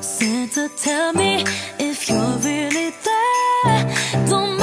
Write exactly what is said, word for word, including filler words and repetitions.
Santa, tell me if you're really there. Don't